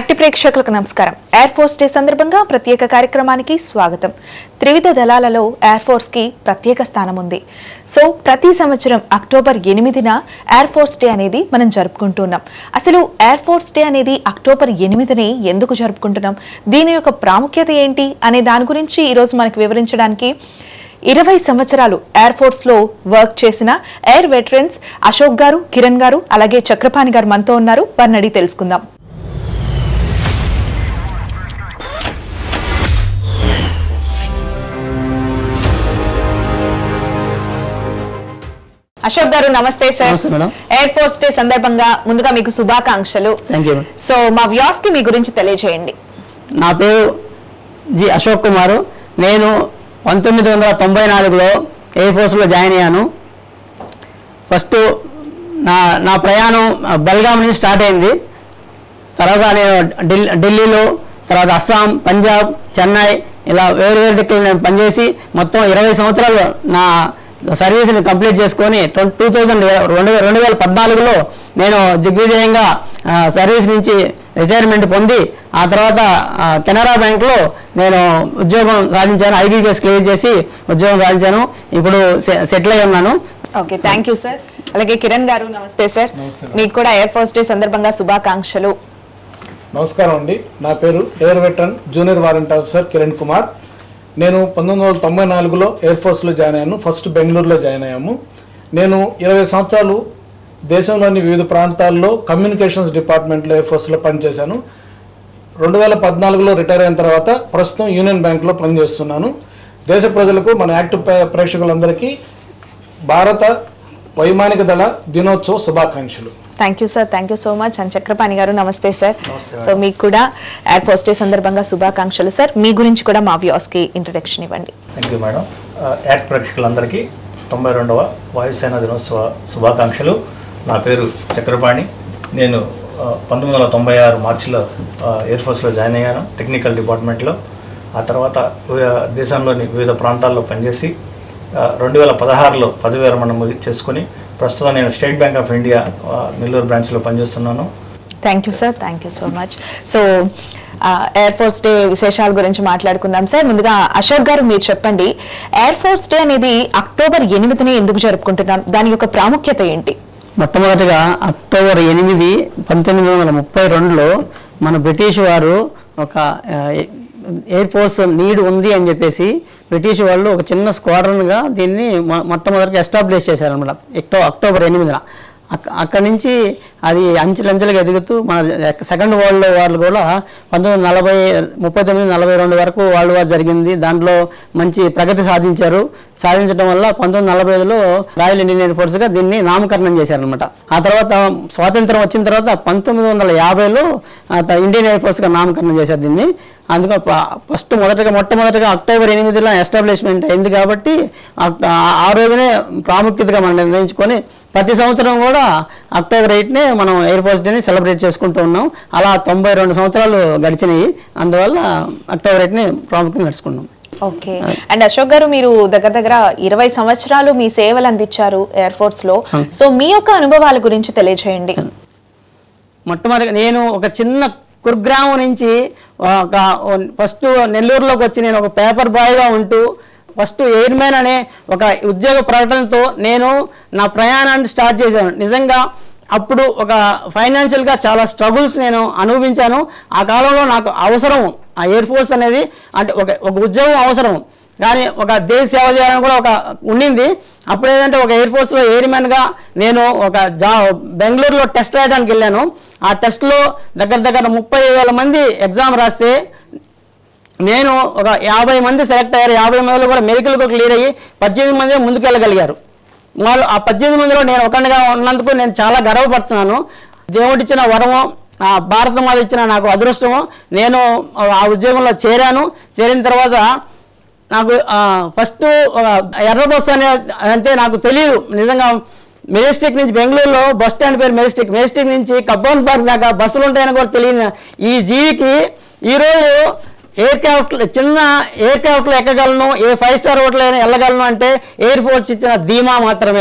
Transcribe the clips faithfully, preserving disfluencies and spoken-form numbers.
Active ప్రేక్షకులకు నమస్కారం. Air force day సందర్భంగా ప్రత్యేక కార్యక్రమానికి స్వాగతం. త్రివిధ దళాలలో ఎయిర్ ఫోర్స్ కి ప్రత్యేక స్థానం ఉంది. సో ప్రతి సంవత్సరం అక్టోబర్ ఎనిమిదిన ఎయిర్ ఫోర్స్ డే అనేది మనం జరుపుకుంటున్నాం. అసలు ఎయిర్ ఫోర్స్ డే అనేది అక్టోబర్ ఎనిమిదిని ఎందుకు జరుపుకుంటున్నాం, దీని యొక్క ప్రాముఖ్యత ఏంటి అనే దాని గురించి ఈరోజు మనకు వివరించడానికి ఇరవై సంవత్సరాలు ఎయిర్ ఫోర్స్ లో వర్క్ చేసిన ఎయిర్ వెటరన్స్ అశోక్ గారు, కిరణ్ గారు, అలాగే చక్రపాణి గారు మనతో ఉన్నారు. వారిని అడిగి తెలుసుకుందాం. అశోక్ గారు నమస్తే సార్. ఎయిర్ ఫోర్స్ డే సందర్భంగా ముందుగా మీకు శుభాకాంక్షలు. సో మా వ్యూస్ కి మీ గురించి తెలియజేయండి. నా పేరు జి అశోక్ కుమార్. నేను పంతొమ్మిది వందల తొంభై నాలుగులో ఎయిర్ ఫోర్స్లో జాయిన్ అయ్యాను. ఫస్ట్ నా నా ప్రయాణం బెల్గాం నుంచి స్టార్ట్ అయింది. తర్వాత నేను ఢిల్లీ ఢిల్లీలో తర్వాత అస్సాం, పంజాబ్, చెన్నై ఇలా వేరు వేరు దిక్కులు నేను పనిచేసి మొత్తం ఇరవై సంవత్సరాలు నా సర్వీస్ని కంప్లీట్ చేసుకొని టూ థౌజండ్ రెండు రెండు వేల పద్నాలుగులో నేను దిగ్విజయంగా సర్వీస్ నుంచి రిటైర్మెంట్ పొంది ఆ తర్వాత కెనరా బ్యాంక్లో నేను ఉద్యోగం సాధించాను. ఐబీపీఎస్ క్లియర్ చేసి ఉద్యోగం సాధించాను. ఇప్పుడు సెటిల్ అయి ఉన్నాను. Okay, thank you sir. అలాగే కిరణ్ గారు నమస్తే సార్. మీకు కూడా ఎయిర్ ఫోర్స్ డే సందర్భంగా శుభాకాంక్షలు. నమస్కారం అండి. నా పేరు air veteran junior warrant officer Kiran Kumar. నేను పంతొమ్మిది వందల తొంభై నాలుగులో ఎయిర్ ఫోర్స్లో జాయిన్ అయ్యాను. ఫస్ట్ బెంగళూరులో జాయిన్ అయ్యాము. నేను ఇరవై సంవత్సరాలు దేశంలోని వివిధ ప్రాంతాల్లో కమ్యూనికేషన్స్ డిపార్ట్మెంట్లో ఎయిర్ ఫోర్స్లో పనిచేశాను. రెండు వేల పద్నాలుగులో రిటైర్ అయిన తర్వాత ప్రస్తుతం యూనియన్ బ్యాంక్లో పనిచేస్తున్నాను. దేశ ప్రజలకు, మన యాక్టివ్ ప్రేక్షకులందరికీ భారత వైమానిక దళ దినోత్సవ శుభాకాంక్షలు. Thank you sir. Thank you so much. And Chakrapani garu నమస్తే సార్. సో మీకు కూడా ఎయిర్ ఫోర్స్ డే సందర్భంగా శుభాకాంక్షలు సార్. మీ గురించి కూడా మా వ్యూస్ కి ఇంట్రడక్షన్ ఇవ్వండి. Thank you madam. యాక్ట్ ప్రేక్షకులందరికీ తొంభై రెండవ వాయుసేన దినోత్సవ శుభాకాంక్షలు. నా పేరు చక్రపాణి. నేను పంతొమ్మిది వందల తొంభై ఆరు మార్చిలో ఎయిర్ ఫోర్స్లో జాయిన్ అయ్యాను, టెక్నికల్ డిపార్ట్మెంట్లో. ఆ తర్వాత దేశంలోని వివిధ ప్రాంతాల్లో పనిచేసి రెండు వేల పదహారులో పదవి విరమణ చేసుకుని ప్రస్తుతం నేను State Bank of India Nellore బ్రాంచ్లో పనిచేస్తున్నాను. Thank you sir. Thank you so much. So air force day విశేషాల గురించి మాట్లాడుకుందాం సార్. ముందుగా అశోక్ గారు మీరు చెప్పండి, ఎయిర్ ఫోర్స్ డే అనేది అక్టోబర్ ఎనిమిదిని ఎందుకు జరుపుకుంటున్నాం, దాని యొక్క ప్రాముఖ్యత ఏంటి? మొట్టమొదటిగా అక్టోబర్ ఎనిమిది పంతొమ్మిది వందల ముప్పై రెండులో మన బ్రిటిష్ వారు ఒక ఎయిర్ ఫోర్స్ నీడ్ ఉంది అని చెప్పేసి బ్రిటిష్ వాళ్ళు ఒక చిన్న స్క్వాడ్రన్గా దీన్ని మొట్టమొదటిగా ఎస్టాబ్లిష్ చేశారనమాట ఎక్టో అక్టోబర్ ఎనిమిదిన. అక్కడి నుంచి అది అంచెలంచెలుగా ఎదుగుతూ మన సెకండ్ వరల్డ్ వార్ కూడా పంతొమ్మిది నలభై ముప్పై తొమ్మిది నలభై రెండు వరకు వరల్డ్ వార్ జరిగింది. దాంట్లో మంచి ప్రగతి సాధించారు. సాధించడం వల్ల పంతొమ్మిది నలభై ఐదులో రాయల్ ఇండియన్ ఎయిర్ ఫోర్స్గా దీన్ని నామకరణం చేశారనమాట. ఆ తర్వాత స్వాతంత్రం వచ్చిన తర్వాత పంతొమ్మిది వందల యాభైలో ఇండియన్ ఎయిర్ ఫోర్స్గా నామకరణం చేశారు దీన్ని. అందుకని ఫస్ట్ మొదటగా మొట్టమొదటిగా అక్టోబర్ ఎనిమిదిలో ఎస్టాబ్లిష్మెంట్ అయింది కాబట్టి ఆ రోజునే ప్రాముఖ్యతగా మనం నిర్ణయించుకొని ప్రతి సంవత్సరం కూడా అక్టోబర్ ఎయిట్నే మనం ఎయిర్ ఫోర్స్ డేని సెలబ్రేట్ చేసుకుంటూ ఉన్నాం. అలా తొంభై రెండు సంవత్సరాలు గడిచినాయి. అందువల్ల అక్టోబర్ ఎయిట్ని ప్రాముఖ్యంగా నడుచుకున్నాం. ఓకే. అండ్ అశోక్ గారు, మీరు దగ్గర దగ్గర ఇరవై సంవత్సరాలు మీ సేవలు అందించారు ఎయిర్ ఫోర్స్ లో. సో మీ యొక్క అనుభవాల గురించి తెలియజేయండి. మొట్టమొదటిగా నేను ఒక చిన్న కుర్గ్రామం నుంచి ఒక ఫస్ట్ నెల్లూరులోకి వచ్చి నేను ఒక పేపర్ బాయ్గా ఉంటూ ఫస్ట్ ఎయిర్మెన్ అనే ఒక ఉద్యోగ ప్రకటనతో నేను నా ప్రయాణాన్ని స్టార్ట్ చేశాను. నిజంగా అప్పుడు ఒక ఫైనాన్షియల్గా చాలా స్ట్రగుల్స్ నేను అనుభవించాను. ఆ కాలంలో నాకు అవసరం ఆ ఎయిర్ ఫోర్స్ అనేది, అంటే ఒక ఒక ఉద్యోగం అవసరం, కానీ ఒక దేశ సేవ చేయాలని కూడా ఒక ఉండింది. అప్పుడు ఏదంటే ఒక ఎయిర్ ఫోర్స్లో ఎయిర్మెన్గా నేను ఒక జా బెంగళూరులో టెస్ట్ రాయడానికి వెళ్ళాను. ఆ టెస్ట్లో దగ్గర దగ్గర ముప్పై వేల మంది ఎగ్జామ్ రాస్తే నేను ఒక యాభై మంది సెలెక్ట్ అయ్యారు. యాభై మందిలో కూడా మెడికల్గా క్లియర్ అయ్యి పద్దెనిమిది మంది ముందుకెళ్ళగలిగారు. వాళ్ళు ఆ పద్దెనిమిది మందిలో నేను ఒకటిగా ఉన్నందుకు నేను చాలా గర్వపడుతున్నాను. దేవుడిచ్చిన వరము, ఆ భారత మాత ఇచ్చిన నాకు అదృష్టము. నేను ఆ ఉద్యోగంలో చేరాను. చేరిన తర్వాత నాకు ఫస్ట్ ఎర్ర బస్సు అనే అంటే నాకు తెలియదు నిజంగా. మెజెస్టిక్ నుంచి బెంగళూరులో బస్ స్టాండ్ పేరు మెజెస్టిక్, మెజెస్టిక్ నుంచి కబ్బన్ పార్క్ దాకా బస్సులు ఉంటాయని కూడా తెలియదు ఈ జీవికి ఈరోజు ఎయిర్ క్రాఫ్ట్ చిన్న ఎయిర్ క్రాఫ్ట్లో ఎక్కగలను, ఏ ఫైవ్ స్టార్ హోటల్ అయినా వెళ్ళగలను అంటే ఎయిర్ ఫోర్స్ ఇచ్చిన ధీమా మాత్రమే.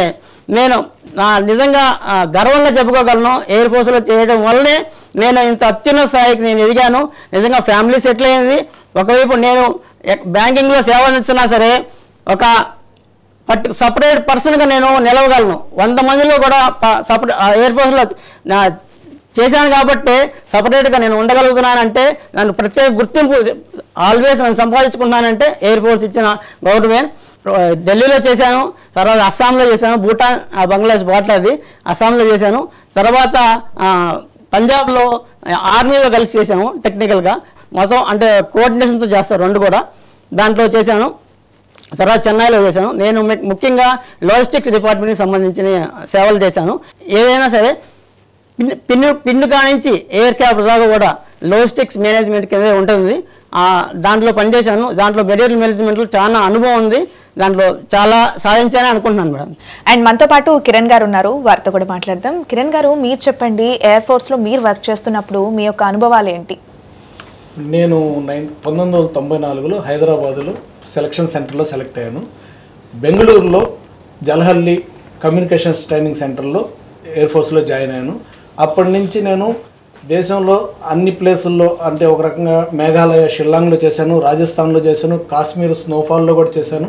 నేను నా నిజంగా ఆ, గర్వంగా చెప్పుకోగలను. ఎయిర్ ఫోర్స్లో చేయడం వల్లనే నేను ఇంత అత్యున్నత స్థాయికి నేను ఎదిగాను. నిజంగా ఫ్యామిలీ సెటిల్ అయింది. ఒకవైపు నేను బ్యాంకింగ్లో సేవ అందిస్తున్నా సరే ఒక పర్టి సపరేట్ పర్సన్గా నేను నిలవగలను. వంద మందిలో కూడా సపరేట్ ఎయిర్ ఫోర్స్లో నా చేశాను కాబట్టి సపరేట్గా నేను ఉండగలుగుతున్నానంటే నన్ను ప్రత్యేక గుర్తింపు ఆల్వేస్ నేను సంపాదించుకున్నానంటే ఎయిర్ ఫోర్స్ ఇచ్చిన గవర్నమెంట్. ఢిల్లీలో చేశాను, తర్వాత అస్సాంలో చేశాను, భూటాన్ బంగ్లాదేశ్ బార్డర్ అది అస్సాంలో చేశాను, తర్వాత పంజాబ్లో ఆర్మీలో కలిసి చేశాను టెక్నికల్గా. మొత్తం అంటే కోఆర్డినేషన్తో చేస్తారు రెండు కూడా, దాంట్లో చేశాను. తర్వాత చెన్నైలో చేశాను. నేను ముఖ్యంగా లాజిస్టిక్స్ డిపార్ట్మెంట్కి సంబంధించిన సేవలు చేశాను. ఏదైనా సరే పిన్ పిన్ను పిన్ను కానించి ఎయిర్ క్రాఫ్ట్ దాకా కూడా లాజిస్టిక్స్ మేనేజ్మెంట్ కింద ఉంటుంది. దాంట్లో పనిచేశాను. దాంట్లో మెటీరియల్ మేనేజ్మెంట్లో చాలా అనుభవం ఉంది. దాంట్లో చాలా సాధించాలని అనుకుంటున్నాను మేడం. అండ్ మనతో పాటు కిరణ్ గారు ఉన్నారు, వారితో కూడా మాట్లాడదాం. కిరణ్ గారు, మీరు చెప్పండి, ఎయిర్ ఫోర్స్లో మీరు వర్క్ చేస్తున్నప్పుడు మీ యొక్క అనుభవాలు ఏంటి? నేను నైన్ పంతొమ్మిది వందల తొంభై నాలుగులో హైదరాబాదులో సెలక్షన్ సెంటర్లో సెలెక్ట్ అయ్యాను. బెంగళూరులో జలహల్లి కమ్యూనికేషన్స్ ట్రైనింగ్ సెంటర్లో ఎయిర్ ఫోర్స్లో జాయిన్ అయ్యాను. అప్పటి నుంచి నేను దేశంలో అన్ని ప్లేసుల్లో అంటే ఒక రకంగా మేఘాలయ షిల్లాంగ్లో చేశాను, రాజస్థాన్లో చేశాను, కాశ్మీర్ స్నోఫాల్లో కూడా చేశాను.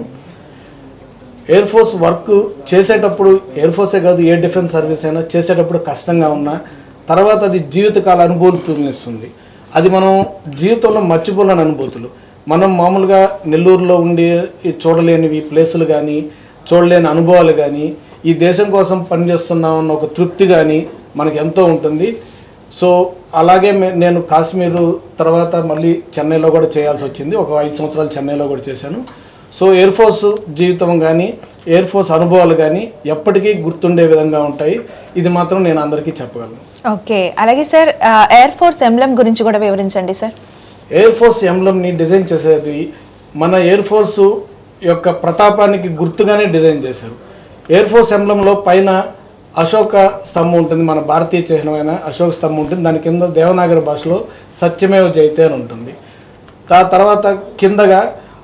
ఎయిర్ ఫోర్స్ వర్క్ చేసేటప్పుడు ఎయిర్ ఫోర్సే కాదు ఏ డిఫెన్స్ సర్వీస్ అయినా చేసేటప్పుడు కష్టంగా ఉన్నా తర్వాత అది జీవితకాల అనుభూతిని ఇస్తుంది. అది మనం జీవితంలో మర్చిపోలేని అనుభూతులు. మనం మామూలుగా నెల్లూరులో ఉండి చూడలేనివి ప్లేసులు కానీ చూడలేని అనుభవాలు కానీ ఈ దేశం కోసం పనిచేస్తున్నాం అన్న ఒక తృప్తి కానీ మనకు ఎంతో ఉంటుంది. సో అలాగే నేను కాశ్మీరు తర్వాత మళ్ళీ చెన్నైలో కూడా చేయాల్సి వచ్చింది. ఒక ఐదు సంవత్సరాలు చెన్నైలో కూడా చేశాను. సో ఎయిర్ ఫోర్స్ జీవితం కానీ ఎయిర్ ఫోర్స్ అనుభవాలు కానీ ఎప్పటికీ గుర్తుండే విధంగా ఉంటాయి. ఇది మాత్రం నేను అందరికీ చెప్పగలను. ఓకే, అలాగే సార్ ఎయిర్ ఫోర్స్ ఎంబ్లెమ్ గురించి కూడా వివరించండి సార్. ఎయిర్ ఫోర్స్ ఎంబ్లెమ్ని డిజైన్ చేసేది మన ఎయిర్ ఫోర్సు యొక్క ప్రతాపానికి గుర్తుగానే డిజైన్ చేశారు. ఎయిర్ ఫోర్స్ ఎంబ్లెమ్లో పైన అశోక స్తంభం ఉంటుంది, మన భారతీయ చిహ్నమైన అశోక స్తంభం ఉంటుంది. దాని కింద దేవనాగరి భాషలో సత్యమేవ జయతే అని ఉంటుంది. దా తర్వాత కిందగా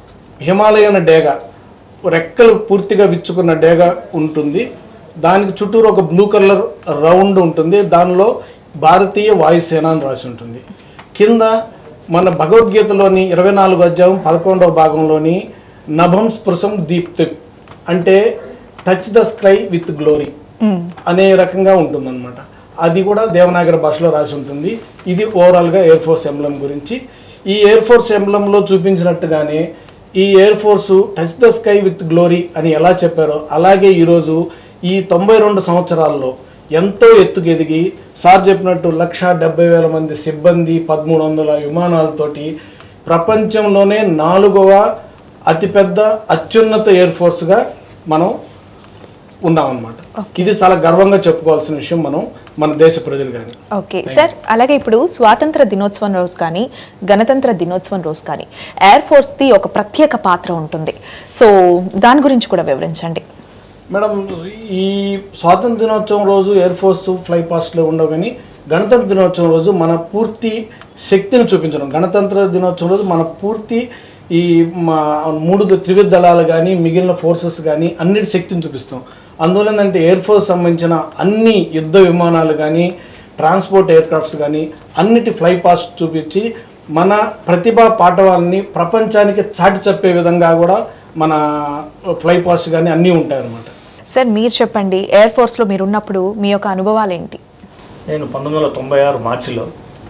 హిమాలయన్ డేగ, రెక్కలు పూర్తిగా విచ్చుకున్న డేగ ఉంటుంది. దానికి చుట్టూరు ఒక బ్లూ కలర్ రౌండ్ ఉంటుంది, దానిలో భారతీయ వాయుసేన అని రాసి ఉంటుంది. కింద మన భగవద్గీతలోని ఇరవై నాలుగు అధ్యాయం పదకొండవ భాగంలోని నభం స్పృశం దీప్తి అంటే touch the sky with glory అనే రకంగా ఉంటుందన్నమాట. అది కూడా దేవనాగరి భాషలో రాసి ఉంటుంది. ఇది ఓవరాల్గా ఎయిర్ ఫోర్స్ ఎంబ్లెమ్ గురించి. ఈ ఎయిర్ ఫోర్స్ ఎంబ్లెమ్లో చూపించినట్టుగానే ఈ air force touch the sky with glory అని ఎలా చెప్పారో అలాగే ఈరోజు ఈ తొంభై రెండు సంవత్సరాల్లో ఎంతో ఎత్తుకు ఎదిగి సార్ చెప్పినట్టు లక్ష డెబ్బై వేల మంది సిబ్బంది పదమూడు వందల విమానాలతోటి ప్రపంచంలోనే నాలుగవ అతిపెద్ద అత్యున్నత ఎయిర్ ఫోర్స్గా మనం ఉన్నామన్నమాట. ఇది చాలా గర్వంగా చెప్పుకోవాల్సిన విషయం మనం మన దేశ ప్రజలు కానీ. ఓకే సార్, అలాగే ఇప్పుడు స్వాతంత్ర దినోత్సవం రోజు కానీ గణతంత్ర దినోత్సవం రోజు కానీ ఎయిర్ ఫోర్స్ది ఒక ప్రత్యేక పాత్ర ఉంటుంది. సో దాని గురించి కూడా వివరించండి మేడం. ఈ స్వాతంత్ర దినోత్సవం రోజు ఎయిర్ ఫోర్స్ ఫ్లై పాస్ట్లో ఉండవు, కానీ గణతంత్ర దినోత్సవం రోజు మన పూర్తి శక్తిని చూపించడం. గణతంత్ర దినోత్సవం రోజు మన పూర్తి ఈ మా మూడు త్రివిధ దళాలు కానీ మిగిలిన ఫోర్సెస్ కానీ అన్నిటి శక్తిని చూపిస్తాం. అందువల్ల ఏంటంటే ఎయిర్ ఫోర్స్ సంబంధించిన అన్ని యుద్ధ విమానాలు కానీ ట్రాన్స్పోర్ట్ ఎయిర్ క్రాఫ్ట్స్ కానీ అన్నిటి ఫ్లై పాస్ట్ చూపించి మన ప్రతిభా పాఠవాలని ప్రపంచానికి చాటి చెప్పే విధంగా కూడా మన ఫ్లై పాస్ట్ కానీ అన్నీ ఉంటాయన్నమాట. సార్ మీరు చెప్పండి, ఎయిర్ ఫోర్స్లో మీరు ఉన్నప్పుడు మీ యొక్క అనుభవాలు ఏంటి? నేను పంతొమ్మిది వందల తొంభై ఆరు మార్చిలో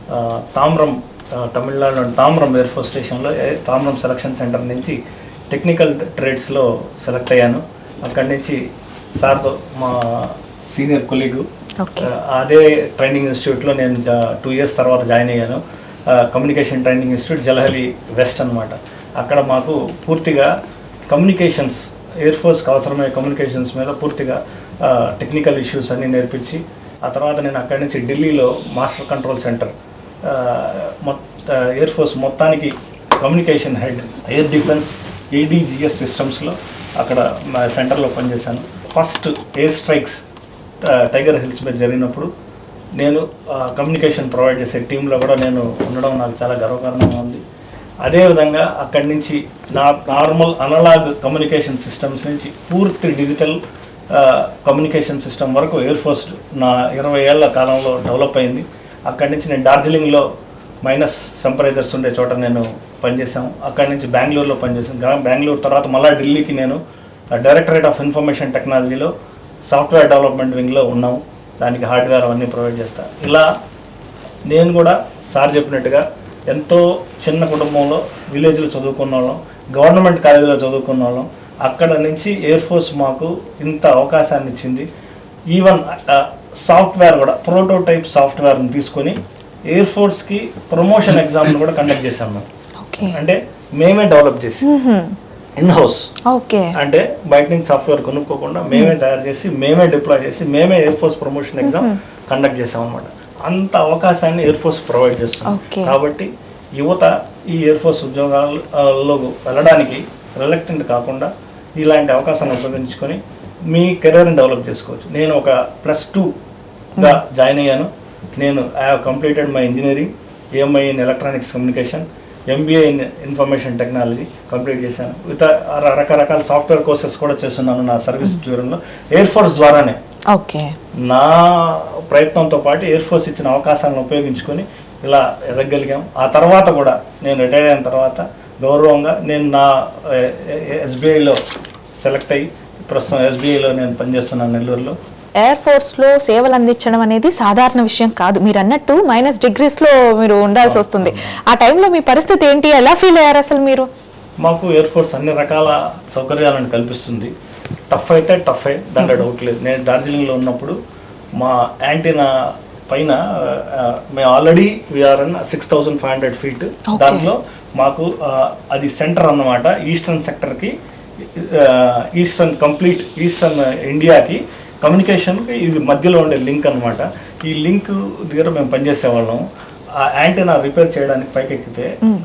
తామ్రం తమిళనాడులోని తామ్రం ఎయిర్ ఫోర్స్ స్టేషన్లో తామ్రం సెలక్షన్ సెంటర్ నుంచి టెక్నికల్ ట్రేడ్స్లో సెలెక్ట్ అయ్యాను. అక్కడి నుంచి సార్తో మా సీనియర్ కొలీగు అదే ట్రైనింగ్ ఇన్స్టిట్యూట్లో నేను టూ ఇయర్స్ తర్వాత జాయిన్ అయ్యాను. Communication training institute Jalahalli west అనమాట. అక్కడ మాకు పూర్తిగా కమ్యూనికేషన్స్ ఎయిర్ ఫోర్స్కి అవసరమైన కమ్యూనికేషన్స్ మీద పూర్తిగా టెక్నికల్ ఇష్యూస్ అన్నీ నేర్పించి ఆ తర్వాత నేను అక్కడి నుంచి ఢిల్లీలో master control centre air force మొత్తానికి communication head air defence ADGES సిస్టమ్స్లో అక్కడ మా సెంటర్లో పనిచేశాను. First air strikes Tiger Hills మీద జరిగినప్పుడు నేను కమ్యూనికేషన్ ప్రొవైడ్ చేసే టీంలో కూడా నేను ఉండడం నాకు చాలా గర్వకారణంగా ఉంది. అదేవిధంగా అక్కడి నుంచి నా నార్మల్ అనలాగ్ కమ్యూనికేషన్ సిస్టమ్స్ నుంచి పూర్తి డిజిటల్ కమ్యూనికేషన్ సిస్టమ్ వరకు ఎయిర్ ఫోర్స్ నా ఇరవై ఏళ్ల కాలంలో డెవలప్ అయింది. అక్కడి నుంచి నేను డార్జిలింగ్లో మైనస్ టెంపరేచర్స్ ఉండే చోట నేను పనిచేశాను. అక్కడి నుంచి బెంగళూరులో పనిచేసాను. బెంగళూరు తర్వాత మళ్ళీ ఢిల్లీకి నేను డైరెక్టరేట్ ఆఫ్ ఇన్ఫర్మేషన్ టెక్నాలజీలో సాఫ్ట్వేర్ డెవలప్మెంట్ వింగ్లో ఉన్నాము. దానికి హార్డ్వేర్ అవన్నీ ప్రొవైడ్ చేస్తాను. ఇలా నేను కూడా సార్ చెప్పినట్టుగా ఎంతో చిన్న కుటుంబంలో విలేజ్లో చదువుకున్న వాళ్ళం, గవర్నమెంట్ కాలేజీలో చదువుకున్న వాళ్ళం. అక్కడ నుంచి ఎయిర్ ఫోర్స్ మాకు ఇంత అవకాశాన్ని ఇచ్చింది. ఈవెన్ సాఫ్ట్వేర్ కూడా ప్రోటోటైప్ సాఫ్ట్వేర్ని తీసుకొని ఎయిర్ ఫోర్స్కి ప్రమోషన్ ఎగ్జామ్ని కూడా కండక్ట్ చేశాం మేము. అంటే మేమే డెవలప్ చేసి ఇన్ హౌస్, అంటే బయట నుంచి సాఫ్ట్వేర్ కొనుక్కోకుండా మేమే తయారు చేసి మేమే డిప్లాయ్ చేసి మేమే air force promotion exam conduct చేసాం అనమాట. అంత అవకాశాన్ని ఎయిర్ ఫోర్స్ ప్రొవైడ్ చేస్తుంది. కాబట్టి యువత ఈ ఎయిర్ ఫోర్స్ ఉద్యోగాల్లో వెళ్ళడానికి రిలక్టెంట్ కాకుండా ఇలాంటి అవకాశాన్ని ఉపయోగించుకొని మీ కెరీర్ని డెవలప్ చేసుకోవచ్చు. నేను ఒక ప్లస్ టూగా జాయిన్ అయ్యాను. నేను I have completed my engineering, AMI in electronics communication, MBA in information technology complete చేశాను. విత్ రకరకాల సాఫ్ట్వేర్ కోర్సెస్ కూడా చేస్తున్నాను నా సర్వీస్ డ్యూరంలో ఎయిర్ ఫోర్స్ ద్వారానే. ఓకే, నా ప్రయత్నంతో పాటు ఎయిర్ ఫోర్స్ ఇచ్చిన అవకాశాలను ఉపయోగించుకొని ఇలా ఎదగలిగాం. ఆ తర్వాత కూడా నేను రిటైర్ అయిన తర్వాత గౌరవంగా నేను నా ఎస్బీఐలో సెలెక్ట్ అయ్యి ప్రస్తుతం ఎస్బీఐలో నేను పనిచేస్తున్నాను నెల్లూరులో. ఎయిర్ ఫోర్స్ లో సేవలు అందించడం అనేది సాధారణ విషయం కాదు. మీరు అన్నట్టు మైనస్ డిగ్రీస్ లో మీరు ఉండాల్సి వస్తుంది. ఆ టైంలో మీ పరిస్థితి ఏంటి, ఎలా ఫీల్ అయ్యారు అసలు మీరు? మాకు ఎయిర్ ఫోర్స్ అన్ని రకాల సౌకర్యాలను కల్పిస్తుంది. టఫ్ అయితే టఫ్ అయ్యి దాంట్లో డౌట్ లేదు. నేను డార్జిలింగ్లో ఉన్నప్పుడు మా యాంటీనా పైన మేము ఆల్రెడీ వీఆర్ అన్ six thousand five hundred feet దాంట్లో మాకు అది సెంటర్ అన్నమాట. ఈస్టర్న్ సెక్టర్కి, ఈస్టర్న్ కంప్లీట్ ఈస్టర్న్ ఇండియాకి కమ్యూనికేషన్కి ఇది మధ్యలో ఉండే లింక్ అనమాట. ఈ లింక్ దగ్గర మేము పనిచేసేవాళ్ళం. ఆ యాంటీనా రిపేర్ చేయడానికి పైకెక్కితే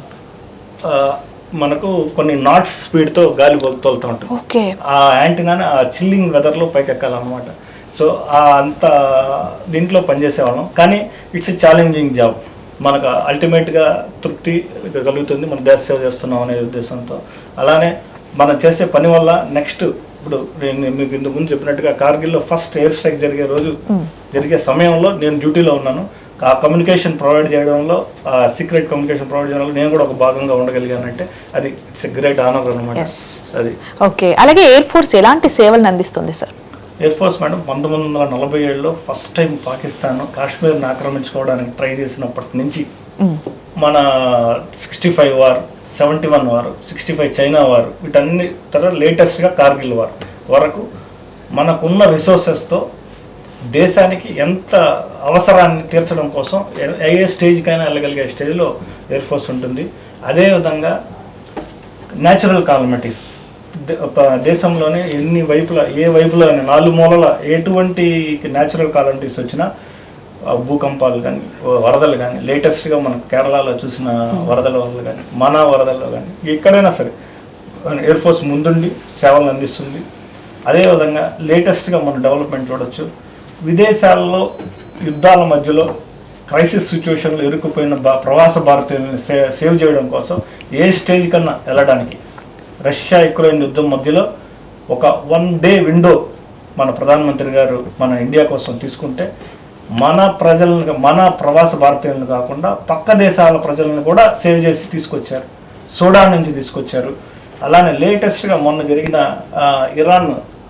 మనకు కొన్ని నాట్స్ స్పీడ్తో గాలి తోలుతూ ఉంటుంది. ఆ యాంటీనాని ఆ చిల్లింగ్ వెదర్లో పైకెక్కాలన్నమాట. సో అంత దీంట్లో పనిచేసేవాళ్ళం. కానీ ఇట్స్ ఎ ఛాలెంజింగ్ జాబ్. మనకు అల్టిమేట్గా తృప్తి కలుగుతుంది, మన దేశ సేవ చేస్తున్నాం అనే ఉద్దేశంతో. అలానే మనం చేసే పని వల్ల నెక్స్ట్ ఇప్పుడు నేను మీకు ఇంతకు ముందు చెప్పినట్టుగా కార్గిల్లో ఫస్ట్ ఎయిర్ స్ట్రైక్ జరిగే రోజు జరిగే సమయంలో నేను డ్యూటీలో ఉన్నాను. ఆ కమ్యూనికేషన్ ప్రొవైడ్ చేయడంలో, సీక్రెట్ కమ్యూనికేషన్ ప్రొవైడ్ చేయడంలో నేను కూడా ఒక భాగంగా ఉండగలిగానంటే అది ఇట్స్ ఎ గ్రేట్ ఆనర్ అనమాట. అది ఓకే. అలాగే ఎయిర్ ఫోర్స్ ఎలాంటి సేవలను అందిస్తుంది సార్? ఎయిర్ ఫోర్స్ మేడం పంతొమ్మిది వందల నలభై ఏడులో ఫస్ట్ టైం పాకిస్తాన్ కాశ్మీర్ని ఆక్రమించుకోవడానికి ట్రై చేసినప్పటి నుంచి మన sixty five war, seventy one war, sixty five China war, వీటన్ని తర్వాత లేటెస్ట్గా కార్గిల్ వార్ వరకు మనకున్న రిసోర్సెస్తో దేశానికి ఎంత అవసరాన్ని తీర్చడం కోసం ఏ స్టేజ్కైనా వెళ్ళగలిగే స్టేజ్లో ఎయిర్ ఫోర్స్ ఉంటుంది. అదేవిధంగా న్యాచురల్ కాలమిటీస్ దేశంలోనే ఎన్ని వైపులా ఏ వైపులో నాలుగు మూలల ఎటువంటి న్యాచురల్ కాలమిటీస్ వచ్చినా, భూకంపాలు కానీ వరదలు కానీ, లేటెస్ట్గా మన కేరళలో చూసిన వరదల వల్ల కానీ, మన వరదల్లో కానీ ఎక్కడైనా సరే ఎయిర్ ఫోర్స్ ముందుండి సేవలు అందిస్తుంది. అదేవిధంగా లేటెస్ట్గా మన డెవలప్మెంట్ చూడొచ్చు. విదేశాల్లో యుద్ధాల మధ్యలో క్రైసిస్ సిచ్యువేషన్లో ఇరుక్కుపోయిన బా ప్రవాస భారతీయులను సే సేవ్ చేయడం కోసం ఏ స్టేజ్ కన్నా వెళ్ళడానికి రష్యా యుక్రెయిన్ యుద్ధం మధ్యలో ఒక వన్ డే విండో మన ప్రధానమంత్రి గారు మన ఇండియా కోసం తీసుకుంటే మన ప్రజలను, మన ప్రవాస భారతీయులను కాకుండా పక్క దేశాల ప్రజలను కూడా సేవ్ చేసి తీసుకొచ్చారు. సూడాన్ నుంచి తీసుకొచ్చారు. అలానే లేటెస్ట్గా మొన్న జరిగిన ఇరాన్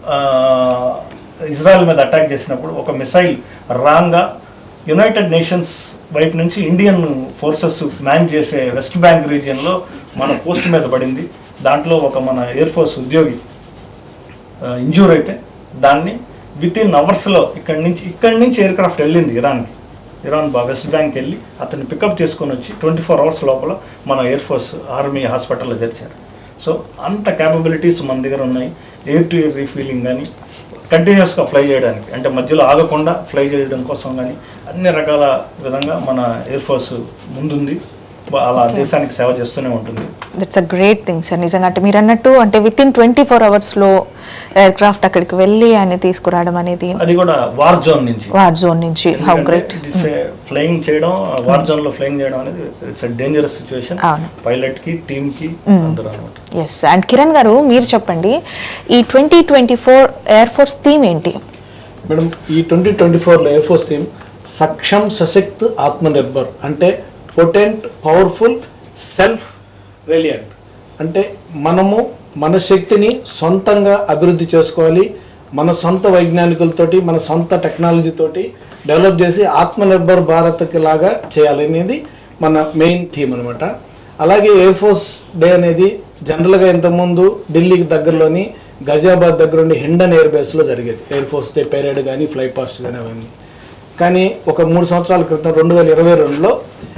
ఇజ్రాయెల్ మీద అటాక్ చేసినప్పుడు ఒక మిసైల్ రాంగ్గా యునైటెడ్ నేషన్స్ వైపు నుంచి ఇండియన్ ఫోర్సెస్ మ్యాన్ చేసే వెస్ట్ బ్యాంక్ రీజియన్లో మన పోస్ట్ మీద పడింది. దాంట్లో ఒక మన ఎయిర్ ఫోర్స్ ఉద్యోగి ఇంజూర్ అయితే దాన్ని విత్ ఇన్ అవర్స్లో ఇక్కడి నుంచి ఇక్కడి నుంచి ఎయిర్ క్రాఫ్ట్ వెళ్ళింది ఇరాన్కి. ఇరాన్ బా వెస్ట్ బ్యాంక్ వెళ్ళి అతన్ని పికప్ చేసుకొని వచ్చి ట్వంటీ ఫోర్ అవర్స్ లోపల మన ఎయిర్ ఫోర్స్ ఆర్మీ హాస్పిటల్లో చేర్చారు. సో అంత క్యాపబిలిటీస్ మన దగ్గర ఉన్నాయి. ఎయిర్ టు ఎయిర్ రీఫీలింగ్ కానీ, కంటిన్యూస్గా ఫ్లై చేయడానికి అంటే మధ్యలో ఆగకుండా ఫ్లై చేయడం కోసం కానీ అన్ని రకాల విధంగా మన ఎయిర్ ఫోర్స్ ముందుంది. అలా దేశానికి సేవ చేస్తూనే ఉంటుంది. That's a great thing sir. నిజంగా అంటే మీరు అన్నట్టు అంటే విత్ ఇన్ ట్వంటీ ఫోర్ అవర్స్లో ఎయిర్ క్రాఫ్ట్ అక్కడికి వెళ్ళి ఆయన తీసుకురావడం అనేది, అది కూడా వార్ జోన్ నుంచి వార్ జోన్ నుంచి హౌ గ్రేట్. ఫ్లయింగ్ చేయడం, వార్ జోన్ లో ఫ్లయింగ్ చేయడం అనేది ఇట్స్ డేంజరస్ సిచ్యువేషన్ పైలట్ కి, టీమ్ కి అందరూ అన్నమాట. ఎస్. అండ్ కిరణ్ గారు మీరు చెప్పండి, ఈ twenty twenty four air force theme ఏంటి? మేడం, ఈ ట్వంటీ ట్వంటీ ఫోర్లో ఎయిర్ ఫోర్స్ థీమ్ సక్షం సశక్త్ ఆత్మనిర్భర్, అంటే పొటెంట్, పవర్ఫుల్, సెల్ఫ్ రిలియంట్. అంటే మనము మన శక్తిని సొంతంగా అభివృద్ధి చేసుకోవాలి, మన సొంత వైజ్ఞానికులతోటి, మన సొంత టెక్నాలజీతోటి డెవలప్ చేసి ఆత్మనిర్భర్ భారత్కి లాగా చేయాలనేది మన మెయిన్ థీమ్ అనమాట. అలాగే ఎయిర్ ఫోర్స్ డే అనేది జనరల్గా ఇంతకుముందు ఢిల్లీకి దగ్గరలోని గజియాబాద్ దగ్గర ఉండి హిండన్ ఎయిర్ బేస్లో జరిగేది ఎయిర్ ఫోర్స్ డే పెరేడ్ కానీ, ఫ్లై పాస్ట్ కానీ అవన్నీ. కానీ ఒక మూడు సంవత్సరాల క్రితం రెండు వేల ఇరవై రెండులో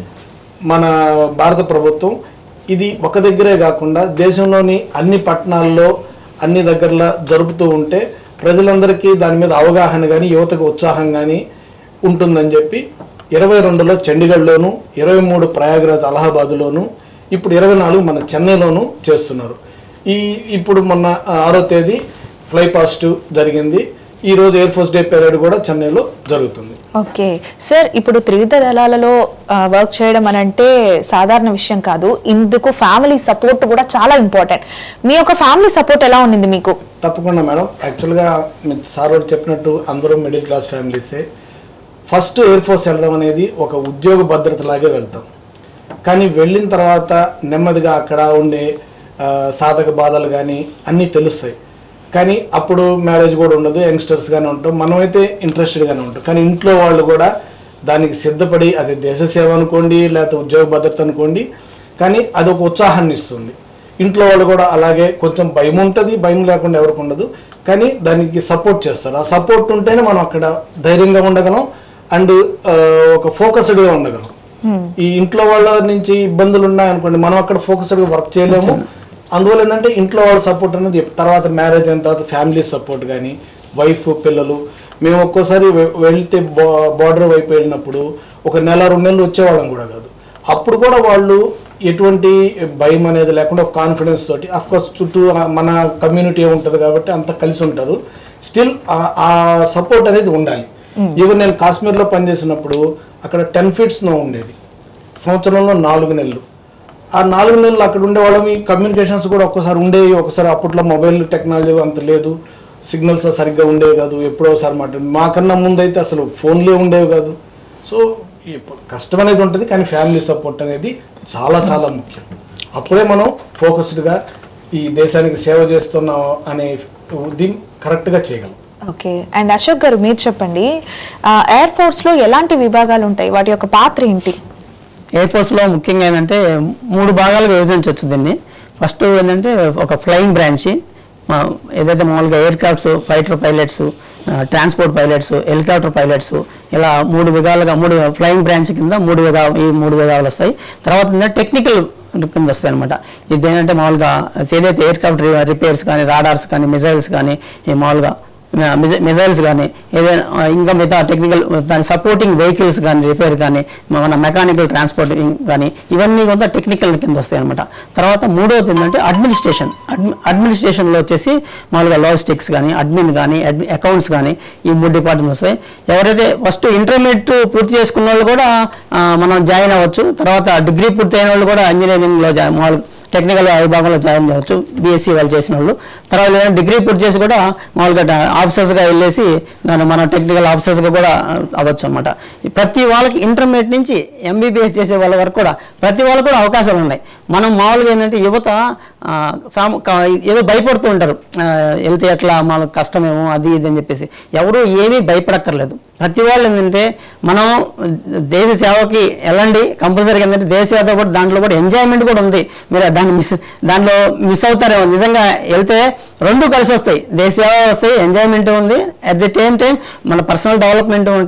మన భారత ప్రభుత్వం ఇది ఒక దగ్గరే కాకుండా దేశంలోని అన్ని పట్టణాల్లో అన్ని దగ్గరలా జరుపుతూ ఉంటే ప్రజలందరికీ దాని మీద అవగాహన కానీ, యువతకు ఉత్సాహం కానీ ఉంటుందని చెప్పి ఇరవై రెండులో చండీగఢ్లోను, ఇరవై మూడు ప్రయాగ్రాజ్ అలహాబాద్లోను, ఇప్పుడు ఇరవై నాలుగు మన చెన్నైలోను చేస్తున్నారు. ఈ ఇప్పుడు మొన్న ఆరో తేదీ ఫ్లై పాస్ట్ జరిగింది. ఈరోజు ఎయిర్ ఫోర్స్ డే పెరేడ్ కూడా చెన్నైలో జరుగుతుంది. ఓకే సార్, ఇప్పుడు త్రివిధ దళాలలో వర్క్ చేయడం అని అంటే సాధారణ విషయం కాదు. ఇందుకు ఫ్యామిలీ సపోర్ట్ కూడా చాలా ఇంపార్టెంట్. మీ యొక్క ఫ్యామిలీ సపోర్ట్ ఎలా ఉండింది మీకు? తప్పకుండా మేడం. యాక్చువల్గా సార్ వారు చెప్పినట్టు అందరూ మిడిల్ క్లాస్ ఫ్యామిలీసే. ఫస్ట్ ఎయిర్ ఫోర్స్ వెళ్ళడం అనేది ఒక ఉద్యోగ భద్రతలాగే వెళ్తాం. కానీ వెళ్ళిన తర్వాత నెమ్మదిగా అక్కడ ఉండే సాధక బాధలు కానీ అన్నీ తెలుస్తాయి. కానీ అప్పుడు మ్యారేజ్ కూడా ఉండదు, యంగ్స్టర్స్ గానే ఉంటాం, మనమైతే ఇంట్రెస్టెడ్గానే ఉంటాం. కానీ ఇంట్లో వాళ్ళు కూడా దానికి సిద్ధపడి, అది దేశ సేవ అనుకోండి లేకపోతే ఉద్యోగ భద్రత అనుకోండి, కానీ అది ఒక ఉత్సాహాన్ని ఇస్తుంది. ఇంట్లో వాళ్ళు కూడా అలాగే కొంచెం భయం ఉంటుంది, భయం లేకుండా ఎవరికి ఉండదు, కానీ దానికి సపోర్ట్ చేస్తారు. ఆ సపోర్ట్ ఉంటేనే మనం అక్కడ ధైర్యంగా ఉండగలం అండ్ ఒక ఫోకస్డ్గా ఉండగలం. ఈ ఇంట్లో వాళ్ళ నుంచి ఇబ్బందులు ఉన్నాయనుకోండి, మనం అక్కడ ఫోకస్డ్గా వర్క్ చేయలేము. అందువల్ల ఏంటంటే ఇంట్లో వాళ్ళ సపోర్ట్ అనేది తర్వాత మ్యారేజ్ అయిన తర్వాత ఫ్యామిలీ సపోర్ట్ కానీ, వైఫ్, పిల్లలు. మేము ఒక్కోసారి వెళ్తే బార్డర్ వైపు వెళ్ళినప్పుడు ఒక నెల రెండు నెలలు వచ్చేవాళ్ళం కూడా కాదు. అప్పుడు కూడా వాళ్ళు ఎటువంటి భయం అనేది లేకుండా ఒక కాన్ఫిడెన్స్ తోటి, అఫ్కోర్స్ చుట్టూ మన కమ్యూనిటీ ఉంటుంది కాబట్టి అంత కలిసి ఉంటారు. స్టిల్ ఆ సపోర్ట్ అనేది ఉండాలి. ఈవెన్ నేను కాశ్మీర్లో పనిచేసినప్పుడు అక్కడ టెన్ ఫీట్ స్నో ఉండేది, సంవత్సరంలో నాలుగు నెలలు. ఆ నాలుగు నెలలు అక్కడ ఉండేవాళ్ళం. ఈ కమ్యూనికేషన్స్ కూడా ఒక్కసారి ఉండేవి, ఒకసారి అప్పట్లో మొబైల్ టెక్నాలజీ అంత లేదు, సిగ్నల్స్ సరిగ్గా ఉండేవి కాదు, ఎప్పుడో ఒకసారి మాట్లాడి. మాకన్నా ముందు అయితే అసలు ఫోన్లే ఉండేవి కాదు. సో కష్టం అనేది ఉంటుంది, కానీ ఫ్యామిలీ సపోర్ట్ అనేది చాలా చాలా ముఖ్యం. అప్పుడే మనం ఫోకస్డ్గా ఈ దేశానికి సేవ చేస్తున్నాం అనే దీన్ని కరెక్ట్గా చేయగలం. ఓకే. అండ్ అశోక్ గారు మీరు చెప్పండి, ఎయిర్ ఫోర్స్లో ఎలాంటి విభాగాలు ఉంటాయి, వాటి యొక్క పాత్ర ఏంటి? ఎయిర్ ఫోర్స్లో ముఖ్యంగా ఏంటంటే మూడు భాగాలుగా విభజించవచ్చు దీన్ని. ఫస్ట్ ఏంటంటే ఒక ఫ్లయింగ్ బ్రాంచ్, ఏదైతే మామూలుగా aircrafts, fighter pilots, transport pilots, helicopter pilots, ఇలా మూడు విధాలుగా మూడు ఫ్లయింగ్ బ్రాంచ్ కింద మూడు విధా ఈ మూడు విధాలు వస్తాయి. తర్వాత ఏంటంటే టెక్నికల్ కింద వస్తాయి అనమాట. ఇది ఏంటంటే మామూలుగా ఏదైతే ఎయిర్ క్రాఫ్ట్ రిపేర్స్ కానీ, రాడార్స్ కానీ, మిజైల్స్ కానీ, ఈ మామూలుగా మిజైల్స్ కానీ, ఏదైనా ఇంకా మిగతా టెక్నికల్ దాని సపోర్టింగ్ వెహికల్స్ కానీ, రిపేర్ కానీ, మన మెకానికల్ ట్రాన్స్పోర్టింగ్ కానీ, ఇవన్నీ కొంత టెక్నికల్ కింద వస్తాయి అనమాట. తర్వాత మూడవది ఏంటంటే అడ్మినిస్ట్రేషన్. అడ్మినిస్ట్రేషన్లో వచ్చేసి మామూలుగా లాజిస్టిక్స్ కానీ, అడ్మిన్ కానీ, అకౌంట్స్ కానీ, ఈ మూడు డిపార్ట్మెంట్స్ వస్తాయి. ఎవరైతే ఫస్ట్ ఇంటర్మీడియట్ పూర్తి చేసుకున్న వాళ్ళు కూడా మనం జాయిన్ అవ్వచ్చు. తర్వాత డిగ్రీ పూర్తి అయిన వాళ్ళు కూడా ఇంజనీరింగ్లో జాయిన్, మామూలుగా టెక్నికల్ విభాగంలో జాయిన్ చేయవచ్చు, బీఎస్సీ వాళ్ళు చేసిన వాళ్ళు. తర్వాత ఏదైనా డిగ్రీ పూర్తి చేసి కూడా మామూలుగా ఆఫీసర్స్గా వెళ్ళేసి దాన్ని మనం టెక్నికల్ ఆఫీసర్స్గా కూడా అవ్వచ్చు అనమాట. ప్రతి వాళ్ళకి ఇంటర్మీడియట్ నుంచి ఎంబీబీఎస్ చేసే వాళ్ళ వరకు కూడా ప్రతి వాళ్ళకు కూడా అవకాశాలు ఉన్నాయి. మనం మామూలుగా ఏంటంటే యువత ఏదో భయపడుతూ ఉంటారు, వెళ్తే ఎట్లా మనకు కష్టమేమో అది ఇది అని చెప్పేసి. ఎవరు ఏమీ భయపడక్కర్లేదు. ప్రతి వాళ్ళు ఏంటంటే మనం దేశ సేవకి వెళ్ళండి కంపల్సరీగా. ఏంటంటే దేశ సేవతో కూడా దాంట్లో కూడా ఎంజాయ్మెంట్ కూడా ఉంది. మీరు దాన్ని మిస్ దాంట్లో మిస్ అవుతారేమో. నిజంగా వెళ్తే రెండు కలిసి వస్తాయి, దేశ సేవ వస్తాయి, ఎంజాయ్మెంట్ ఉంది, అట్ ది సేమ్ టైం మన పర్సనల్ డెవలప్మెంట్ ఉంటుంది,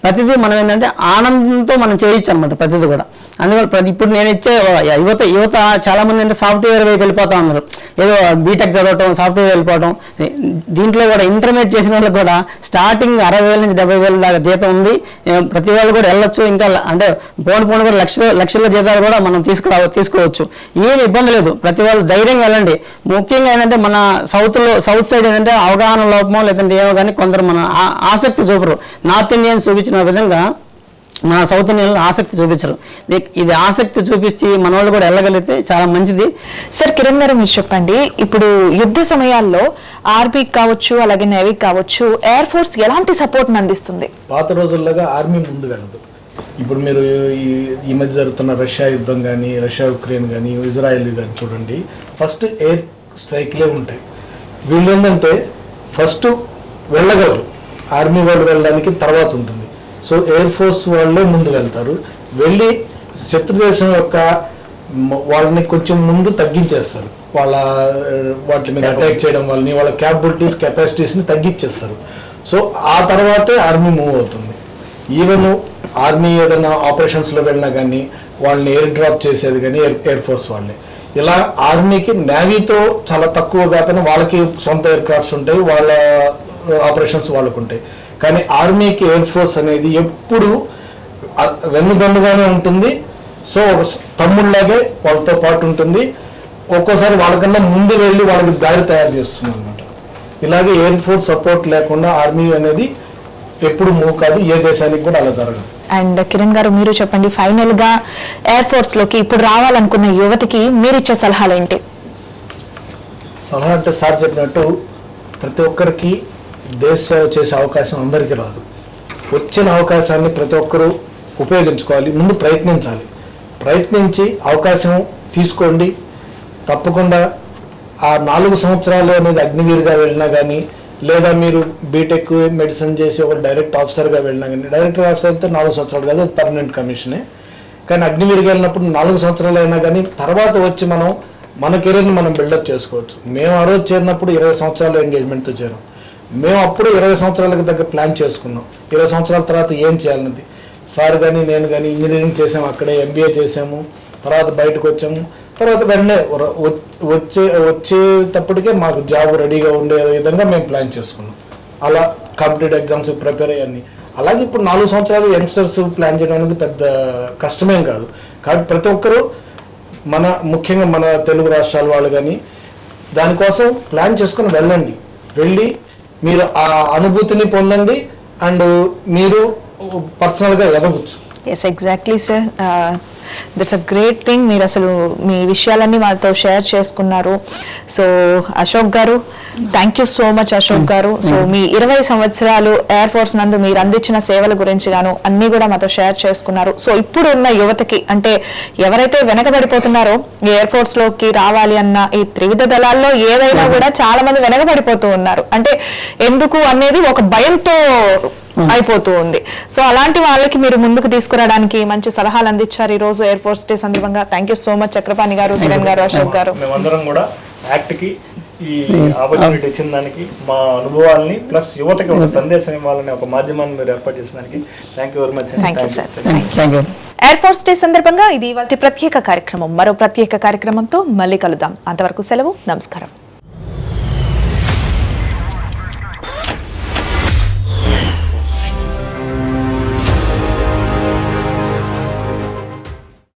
ప్రతిదీ మనం ఏంటంటే ఆనందంతో మనం చేయొచ్చు అనమాట ప్రతిదీ కూడా. అందువల్ల ప్రతి ఇప్పుడు నేను ఇచ్చే యువత యువత చాలా మంది అంటే సాఫ్ట్వేర్ వైపు వెళ్ళిపోతా ఉన్నారు. ఏదో బీటెక్ చదవటం, సాఫ్ట్వేర్ వెళ్ళిపోవడం. దీంట్లో కూడా ఇంటర్మీడియట్ చేసిన వాళ్ళకి కూడా స్టార్టింగ్ అరవై వేల నుంచి డెబ్బై వేల దాకా జీతం ఉంది. ప్రతి వాళ్ళు కూడా వెళ్ళొచ్చు. ఇంకా అంటే పోను పోను కూడా లక్ష లక్షల జీతాలు కూడా మనం తీసుకురా తీసుకోవచ్చు. ఏమి ఇబ్బంది లేదు. ప్రతి వాళ్ళు ధైర్యంగా వెళ్ళండి. ముఖ్యంగా ఏంటంటే మన సౌత్లో సౌత్ సైడ్ ఏంటంటే అవగాహన లోపమో లేదంటే ఏమో కానీ కొందరు మన ఆసక్తి చూపరు. నార్త్ ఇండియన్స్ చూపించిన విధంగా మన సౌత్ ఇండియన్లో ఆసక్తి చూపించరు. ఇది ఆసక్తి చూపిస్తే మన వాళ్ళు కూడా వెళ్ళగలిగితే చాలా మంచిది. సార్ కిరణ్ గారు మీరు చెప్పండి, ఇప్పుడు యుద్ధ సమయాల్లో ఆర్మీకి కావచ్చు అలాగే నేవీకి కావచ్చు ఎయిర్ ఫోర్స్ ఎలాంటి సపోర్ట్ అందిస్తుంది? పాత రోజుల్లోగా ఆర్మీ ముందు వెళ్ళదు. ఇప్పుడు మీరు ఈ మధ్య జరుగుతున్న రష్యా యుద్ధం కానీ, రష్యా ఉక్రెయిన్ కానీ, ఇజ్రాయెల్ కానీ చూడండి, ఫస్ట్ ఎయిర్ స్ట్రైక్లే ఉంటాయి. వీళ్ళు ఏంటంటే ఫస్ట్ వెళ్ళగలరు, ఆర్మీ వాళ్ళు వెళ్ళడానికి తర్వాత ఉంటుంది. సో ఎయిర్ ఫోర్స్ వాళ్ళే ముందు వెళ్తారు. వెళ్ళి శత్రుదేశం యొక్క వాళ్ళని కొంచెం ముందు తగ్గించేస్తారు. వాళ్ళ వాటి మీద అటాక్ చేయడం వాళ్ళని, వాళ్ళ క్యాపబిలిటీస్ కెపాసిటీస్ని తగ్గించేస్తారు. సో ఆ తర్వాతే ఆర్మీ మూవ్ అవుతుంది. ఈవెన్ ఆర్మీ ఏదైనా ఆపరేషన్స్లో వెళ్ళినా కానీ వాళ్ళని ఎయిర్ డ్రాప్ చేసేది కానీ ఎయిర్ ఎయిర్ ఫోర్స్ వాళ్ళే. ఇలా ఆర్మీకి నేవీతో చాలా తక్కువ కాకుండా వాళ్ళకి సొంత ఎయిర్ క్రాఫ్ట్స్ ఉంటాయి, వాళ్ళ ఆపరేషన్స్ వాళ్ళకు ఉంటాయి. కానీ ఆర్మీకి ఎయిర్ ఫోర్స్ అనేది ఎప్పుడు వెన్నుదన్నుగానే ఉంటుంది. సో ఒక తమ్ముళ్ళలాగే వాళ్ళతో పాటు ఉంటుంది. ఒక్కోసారి వాళ్ళకన్నా ముందు వెళ్ళి వాళ్ళకి దారి తయారు చేస్తుంది అనమాట. ఇలాగే ఎయిర్ ఫోర్స్ సపోర్ట్ లేకుండా ఆర్మీ అనేది ఎప్పుడు మూవ్ కాదు, ఏ దేశానికి కూడా అలా జరగదు. అండ్ కిరణ్ గారు మీరు చెప్పండి, ఫైనల్ గా ఎయిర్ ఫోర్స్ లోకి ఇప్పుడు రావాలనుకున్న యువతకి మీరు ఇచ్చే సలహాలు ఏంటి? సలహా అంటే సార్ చెప్పినట్టు ప్రతి ఒక్కరికి దేశ సేవ చేసే అవకాశం అందరికీ రాదు. వచ్చిన అవకాశాన్ని ప్రతి ఒక్కరూ ఉపయోగించుకోవాలి, ముందు ప్రయత్నించాలి. ప్రయత్నించి అవకాశం తీసుకోండి. తప్పకుండా ఆ నాలుగు సంవత్సరాలు అనేది అగ్నివీర్గా వెళ్ళినా కానీ, లేదా మీరు బీటెక్ మెడిసిన్ చేసి ఒక డైరెక్ట్ ఆఫీసర్గా వెళ్ళినా కానీ, డైరెక్టర్ ఆఫీసర్ అయితే నాలుగు సంవత్సరాలు కాదు, అది పర్మనెంట్ కమిషనే. కానీ అగ్నివీర్గా వెళ్ళినప్పుడు నాలుగు సంవత్సరాలు అయినా కానీ తర్వాత వచ్చి మనం మన కెరీర్ని మనం బిల్డప్ చేసుకోవచ్చు. మేము ఆ రోజు చేరినప్పుడు ఇరవై సంవత్సరాలు ఎంగేజ్మెంట్తో చేరాం. మేము అప్పుడు ఇరవై సంవత్సరాలకు దగ్గర ప్లాన్ చేసుకున్నాం, ఇరవై సంవత్సరాల తర్వాత ఏం చేయాలన్నది. సార్ కానీ నేను కానీ ఇంజనీరింగ్ చేసాము, అక్కడే ఎంబీఏ చేసాము, తర్వాత బయటకు వచ్చాము. తర్వాత వెంటనే వచ్చే వచ్చేటప్పటికే మాకు జాబ్ రెడీగా ఉండే విధంగా మేము ప్లాన్ చేసుకున్నాం. అలా కాంపిటేటివ్ ఎగ్జామ్స్ ప్రిపేర్ అయ్యాన్ని. అలాగే ఇప్పుడు నాలుగు సంవత్సరాలు యంగ్స్టర్స్ ప్లాన్ చేయడం అనేది పెద్ద కష్టమేం కాదు. కాబట్టి ప్రతి ఒక్కరూ మన ముఖ్యంగా మన తెలుగు రాష్ట్రాల వాళ్ళు కానీ దానికోసం ప్లాన్ చేసుకుని వెళ్ళండి. వెళ్ళి మీరు ఆ అనుభూతిని పొందండి అండ్ మీరు పర్సనల్గా ఎదగవచ్చు. Yes exactly sir, that's a great thing. మీరు అసలు మీ విషయాలన్నీ మాతో షేర్ చేసుకున్నారు. సో అశోక్ గారు, thank you so much Ashok గారు. సో మీ ఇరవై సంవత్సరాలు ఎయిర్ ఫోర్స్ నందు మీరు అందించిన సేవల గురించి గాను అన్ని కూడా మాతో షేర్ చేసుకున్నారు. సో ఇప్పుడు ఉన్న యువతకి అంటే ఎవరైతే వెనకబడిపోతున్నారో ఎయిర్ ఫోర్స్ లోకి రావాలి అన్న ఈ త్రివిధ దళాల్లో ఏదైనా కూడా చాలా మంది వెనకబడిపోతూ ఉన్నారు. అంటే ఎందుకు అనేది ఒక భయంతో అయిపోతూ ఉంది. సో అలాంటి వాళ్ళకి మీరు ముందుకు తీసుకురావడానికి మంచి సలహాలు అందించారు ఈ రోజు ఎయిర్ ఫోర్స్ డే సందర్భంగా. Thank you so much Chakrapani గారు, కిరణ్ గారు, అశోక్ గారు. మేమందరం కూడా యాక్ట్ కి ఈ ఆపర్చునిటీ ఇచ్చిన దానికి, మా అనుభవాలని ప్లస్ యువతకి ఒక సందేశం ఇవ్వాలని ఒక మాధ్యమాన్ని మీరు ఏర్పాటు చేసిన దానికి thank you very much. Thank you sir. Air force day సందర్భంగా ఇది ఇవాళ ప్రత్యేక కార్యక్రమం. మరో ప్రత్యేక కార్యక్రమంతో మళ్ళీ కలుద్దాం. అంతవరకు సెలవు, నమస్కారం.